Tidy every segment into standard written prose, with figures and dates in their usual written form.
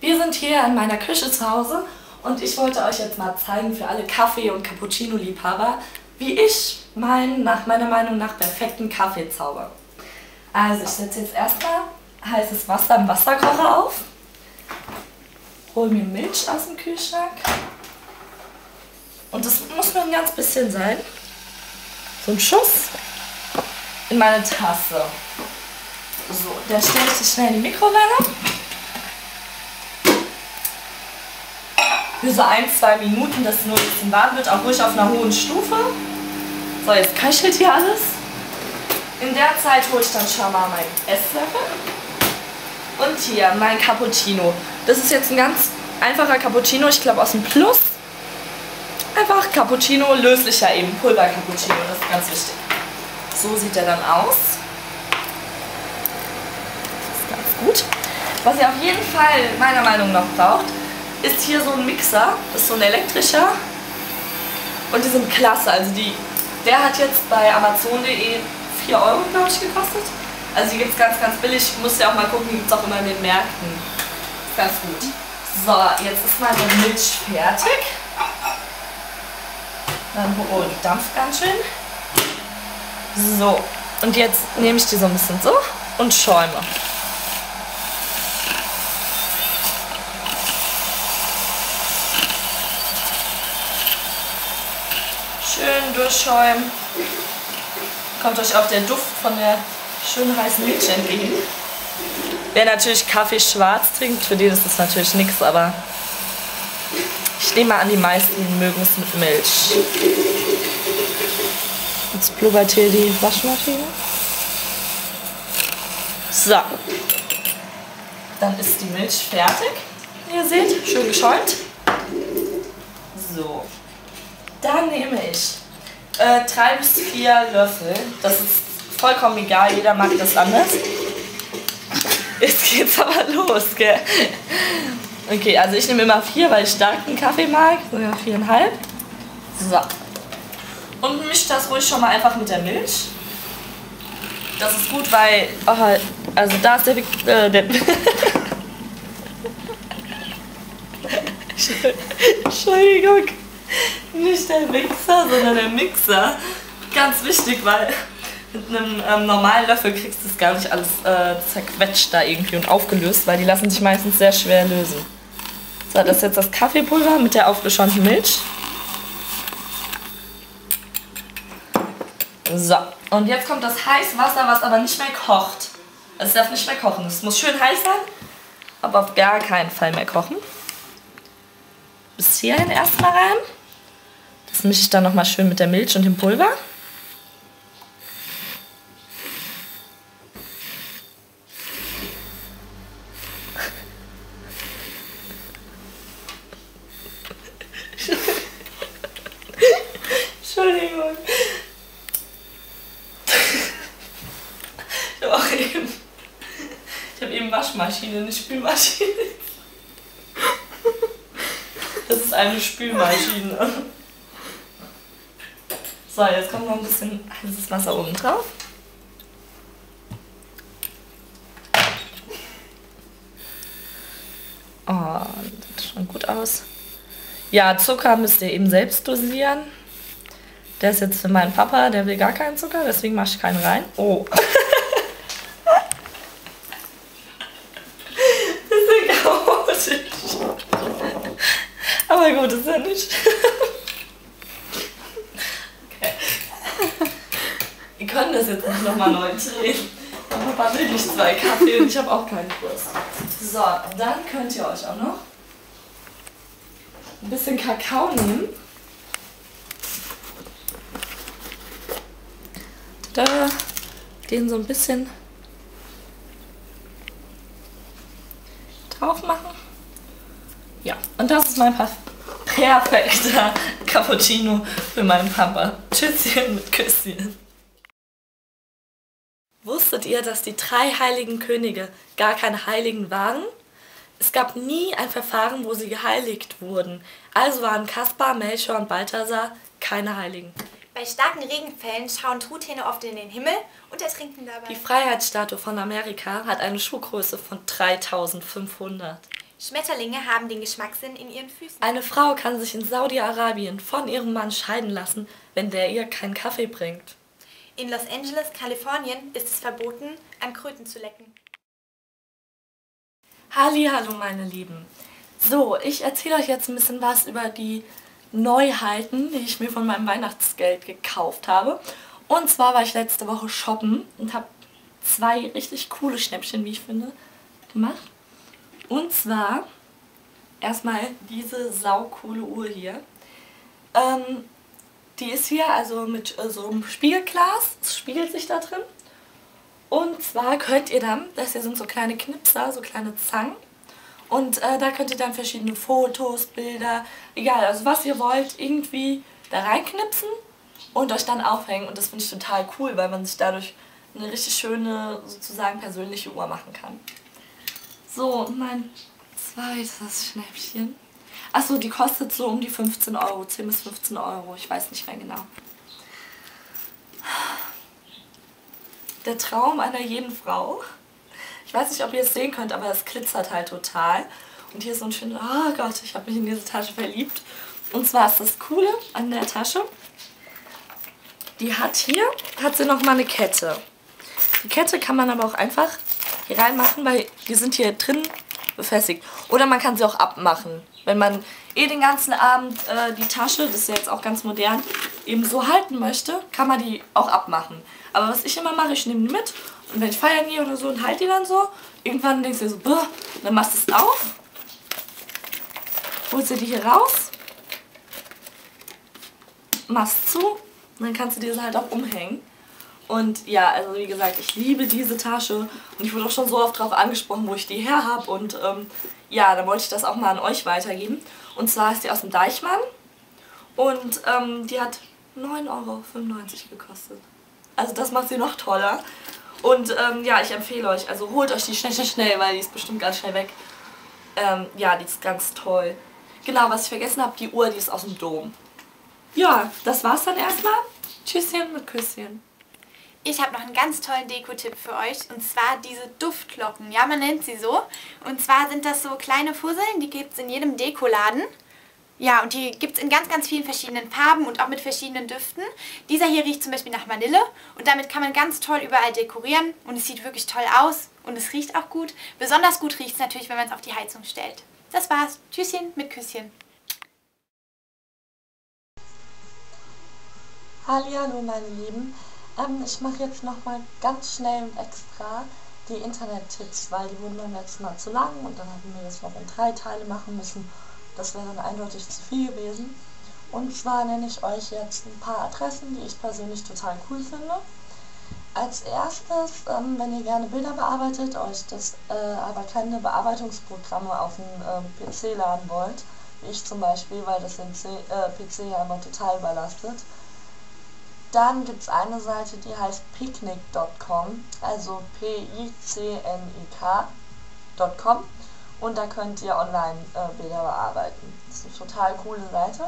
Wir sind hier in meiner Küche zu Hause und ich wollte euch jetzt mal zeigen für alle Kaffee- und Cappuccino-Liebhaber, wie ich meinen, nach meiner Meinung nach, perfekten Kaffee zauber. Also ich setze jetzt erstmal heißes Wasser im Wasserkocher auf, hole mir Milch aus dem Kühlschrank und das muss nur ein ganz bisschen sein. So ein Schuss in meine Tasse. So, dann stelle ich das schnell in die Mikrowelle. Für so 1-2 Minuten, dass es nur ein bisschen warm wird, auch ruhig auf einer hohen Stufe. So, jetzt köchelt hier alles. In der Zeit hole ich dann schon mal meinen Esslöffel. Und hier mein Cappuccino. Das ist jetzt ein ganz einfacher Cappuccino, ich glaube aus dem Plus. Einfach Cappuccino, löslicher eben, Pulver-Cappuccino, das ist ganz wichtig. So sieht der dann aus. Das ist ganz gut. Was ihr auf jeden Fall meiner Meinung nach braucht, ist hier so ein Mixer. Das ist so ein elektrischer. Und die sind klasse. Also der hat jetzt bei Amazon.de 4 Euro, glaube ich, gekostet. Also die gibt es ganz, ganz billig. Müsst ihr auch mal gucken, die gibt es auch immer in den Märkten. Ist ganz gut. So, jetzt ist meine Milch fertig. Dann die dampft ganz schön. So, und jetzt nehme ich die so ein bisschen so und schäume. Schön durchschäumen. Kommt euch auch der Duft von der schönen heißen Milch entgegen. Wer natürlich Kaffee schwarz trinkt, für den ist das natürlich nichts, aber ich nehme an, die meisten mögen es mit Milch. Jetzt blubbert hier die Waschmaschine. So. Dann ist die Milch fertig. Wie ihr seht, schön geschäumt. So. Dann nehme ich 3 bis 4 Löffel. Das ist vollkommen egal, jeder mag das anders. Jetzt geht's aber los, gell? Okay, also ich nehme immer 4, weil ich starken Kaffee mag. Sogar 4,5. So. Und mischt das ruhig schon mal einfach mit der Milch. Das ist gut, weil... Oh, also da ist der Entschuldigung. Nicht der Mixer, sondern der Mixer. Ganz wichtig, weil mit einem normalen Löffel kriegst du das gar nicht alles zerquetscht da irgendwie und aufgelöst, weil die lassen sich meistens sehr schwer lösen. So, das ist jetzt das Kaffeepulver mit der aufgeschäumten Milch. So, und jetzt kommt das heiße Wasser, was aber nicht mehr kocht. Es darf nicht mehr kochen. Es muss schön heiß sein, aber auf gar keinen Fall mehr kochen. Bis hierhin erstmal rein. Das mische ich dann nochmal schön mit der Milch und dem Pulver. Entschuldigung. Ich habe eben Waschmaschine, eine Spülmaschine. Das ist eine Spülmaschine. So, jetzt kommt noch ein bisschen heißes Wasser oben drauf. Oh, das sieht schon gut aus. Ja, Zucker müsst ihr eben selbst dosieren. Der ist jetzt für meinen Papa, der will gar keinen Zucker, deswegen mache ich keinen rein. Oh. Das ist chaotisch. Aber gut, ist ja nicht. Okay. Wir können das jetzt nicht nochmal neu drehen. Mein Papa will nicht 2 Kaffee und ich habe auch keinen Durst. So, dann könnt ihr euch auch noch ein bisschen Kakao nehmen. Da, den so ein bisschen drauf machen. Ja, und das ist mein perfekter Cappuccino für meinen Papa. Tschüsschen mit Küsschen. Wusstet ihr, dass die 3 heiligen Könige gar keine Heiligen waren? Es gab nie ein Verfahren, wo sie geheiligt wurden. Also waren Kaspar, Melchior und Balthasar keine Heiligen. Bei starken Regenfällen schauen Truthähne oft in den Himmel und ertrinken dabei. Die Freiheitsstatue von Amerika hat eine Schuhgröße von 3500. Schmetterlinge haben den Geschmackssinn in ihren Füßen. Eine Frau kann sich in Saudi-Arabien von ihrem Mann scheiden lassen, wenn der ihr keinen Kaffee bringt. In Los Angeles, Kalifornien, ist es verboten, an Kröten zu lecken. Hallihallo meine Lieben. So, ich erzähle euch jetzt ein bisschen was über die Neuheiten, die ich mir von meinem Weihnachtsgeld gekauft habe. Und zwar war ich letzte Woche shoppen und habe 2 richtig coole Schnäppchen, wie ich finde, gemacht. Und zwar erstmal diese saucoole Uhr hier. Die ist hier also mit so einem Spiegelglas, es spiegelt sich da drin. Und zwar könnt ihr dann, das hier sind so kleine Knipser, so kleine Zangen. Und da könnt ihr dann verschiedene Fotos, Bilder, egal, also was ihr wollt, irgendwie da reinknipsen und euch dann aufhängen. Und das finde ich total cool, weil man sich dadurch eine richtig schöne, sozusagen persönliche Uhr machen kann. So, mein zweites Schnäppchen. Achso, die kostet so um die 15 Euro, 10 bis 15 Euro, ich weiß nicht mehr genau. Der Traum einer jeden Frau. Ich weiß nicht, ob ihr es sehen könnt, aber es glitzert halt total. Und hier ist so ein schöner, oh Gott, ich habe mich in diese Tasche verliebt. Und zwar ist das Coole an der Tasche, die hat sie nochmal eine Kette. Die Kette kann man aber auch einfach hier reinmachen, weil die sind hier drin befestigt. Oder man kann sie auch abmachen. Wenn man den ganzen Abend die Tasche, das ist ja jetzt auch ganz modern, eben so halten möchte, kann man die auch abmachen. Aber was ich immer mache, ich nehme die mit und wenn ich feiern gehe oder so und halte die dann so, irgendwann denkst du dir so, boah, dann machst du es auf, holst du die hier raus, machst zu und dann kannst du diese halt auch umhängen. Und ja, also wie gesagt, ich liebe diese Tasche und ich wurde auch schon so oft darauf angesprochen, wo ich die her habe und ja, dann wollte ich das auch mal an euch weitergeben. Und zwar ist die aus dem Deichmann und die hat 9,95 Euro gekostet. Also das macht sie noch toller. Und ja, ich empfehle euch, also holt euch die schnell, weil die ist bestimmt ganz schnell weg. Ja, die ist ganz toll. Genau, was ich vergessen habe, die Uhr, die ist aus dem Dom. Ja, das war's dann erstmal. Tschüsschen mit Küsschen. Ich habe noch einen ganz tollen Deko-Tipp für euch, und zwar diese Duftglocken. Ja, man nennt sie so. Und zwar sind das so kleine Fusseln, die gibt es in jedem Dekoladen. Ja, und die gibt es in ganz, ganz vielen verschiedenen Farben und auch mit verschiedenen Düften. Dieser hier riecht zum Beispiel nach Vanille und damit kann man ganz toll überall dekorieren und es sieht wirklich toll aus und es riecht auch gut. Besonders gut riecht es natürlich, wenn man es auf die Heizung stellt. Das war's. Tschüsschen mit Küsschen. Hallihallo meine Lieben. Ich mache jetzt nochmal ganz schnell und extra die Internet-Tipps, weil die wurden beim letzten Mal zu lang und dann hatten wir das noch in 3 Teile machen müssen. Das wäre dann eindeutig zu viel gewesen. Und zwar nenne ich euch jetzt ein paar Adressen, die ich persönlich total cool finde. Als erstes, wenn ihr gerne Bilder bearbeitet, euch das aber keine Bearbeitungsprogramme auf dem PC laden wollt, wie ich zum Beispiel, weil das den PC ja immer total überlastet, dann gibt es eine Seite, die heißt picnic.com, also P-I-C-N-I-K.com, und da könnt ihr online Bilder bearbeiten. Das ist eine total coole Seite.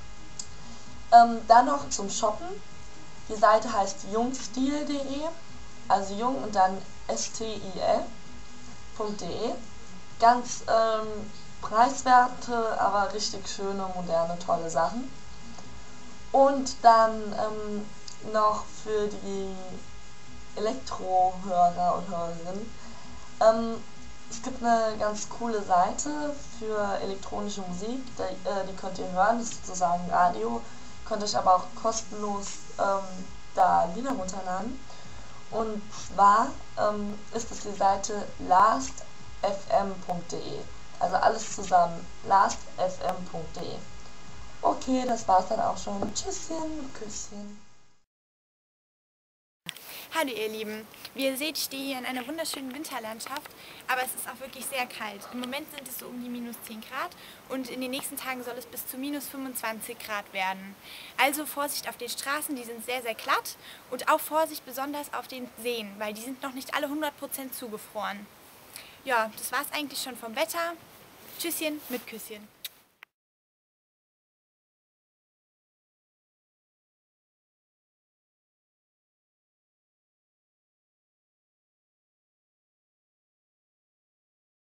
Dann noch zum Shoppen. Die Seite heißt jungstil.de, also jung und dann stil.de. Ganz preiswerte, aber richtig schöne, moderne, tolle Sachen. Und dann noch für die Elektrohörer und Hörerinnen. Es gibt eine ganz coole Seite für elektronische Musik, die könnt ihr hören, das ist sozusagen Radio. Könnt euch aber auch kostenlos da Lieder runterladen. Und zwar ist es die Seite lastfm.de. Also alles zusammen, lastfm.de. Okay, das war's dann auch schon. Tschüsschen, Küsschen. Hallo ihr Lieben, wie ihr seht, ich stehe hier in einer wunderschönen Winterlandschaft, aber es ist auch wirklich sehr kalt. Im Moment sind es so um die minus 10 Grad und in den nächsten Tagen soll es bis zu minus 25 Grad werden. Also Vorsicht auf den Straßen, die sind sehr, sehr glatt, und auch Vorsicht besonders auf den Seen, weil die sind noch nicht alle 100% zugefroren. Ja, das war's eigentlich schon vom Wetter. Tschüsschen mit Küsschen.